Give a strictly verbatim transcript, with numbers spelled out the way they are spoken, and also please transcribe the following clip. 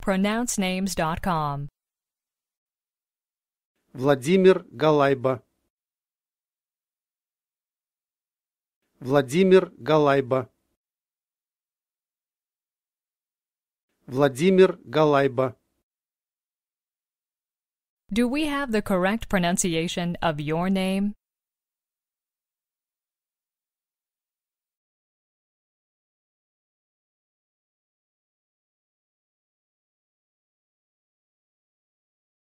pronounce names dot com. Владимир Галайба. Владимир Галайба. Владимир Галайба. Do we have the correct pronunciation of your name?